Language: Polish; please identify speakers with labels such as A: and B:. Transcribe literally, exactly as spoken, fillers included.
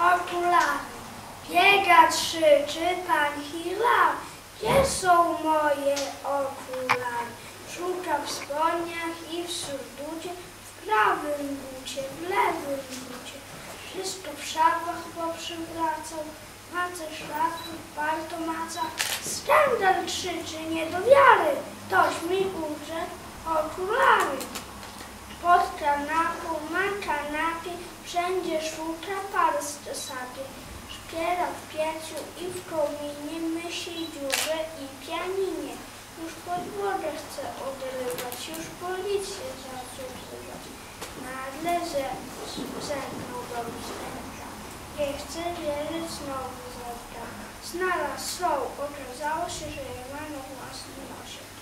A: okulary. Biega krzyczy pan Hilary. Gdzie są moje okulary? Szuka w spodniach i w surducie, w prawym bucie, w lewym bucie. Wszystko w szafach poprzywracał, mace szlafów, palto maca. Skandal krzyczy, nie do wiary, ktoś mi ukradł okulary. Pod kanapą, na kanapie, wszędzie szuka palce sapie. Szpiera w pieciu i w kominie, myśli dziurze i pianinie. Już podłogę chce odrywać, już policję zaczął wzywać. Nagle zerknął do lusterka. Nie chce wierzyć, znowu zerka. Znalazł są, okazało się, że je ma na własnym nosie.